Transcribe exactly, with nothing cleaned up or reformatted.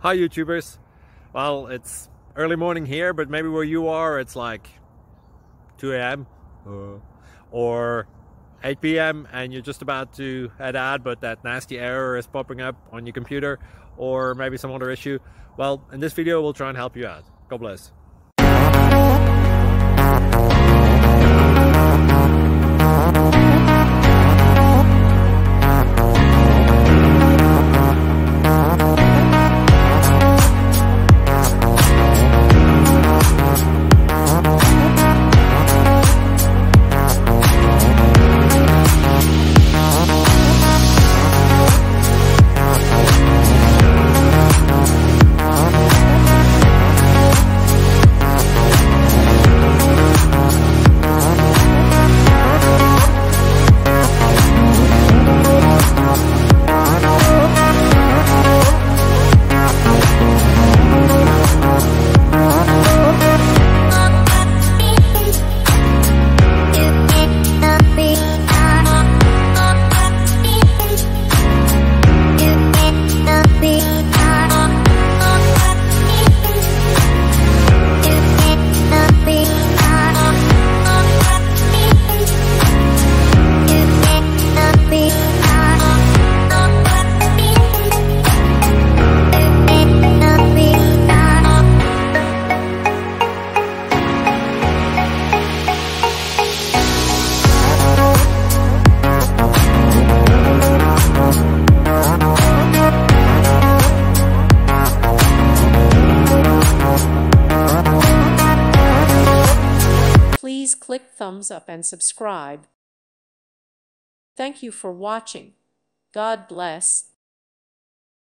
Hi YouTubers. Well, it's early morning here, but maybe where you are it's like two A M uh, or eight P M and you're just about to head out, but that nasty error is popping up on your computer, or maybe some other issue. Well, in this video we'll try and help you out. God bless. Please click thumbs up and subscribe. Thank you for watching. God bless.